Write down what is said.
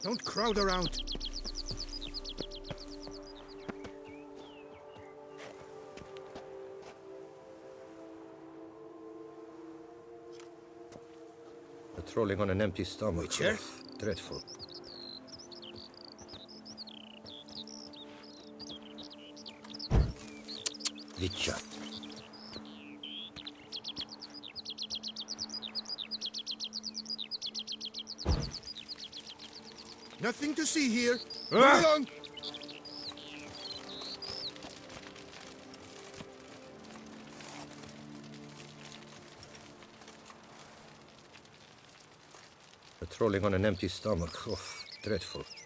Don't crowd around. Patrolling on an empty stomach. Witcher? Dreadful. Witcher. Nothing to see here. Move along. Patrolling on an empty stomach. Oh, dreadful.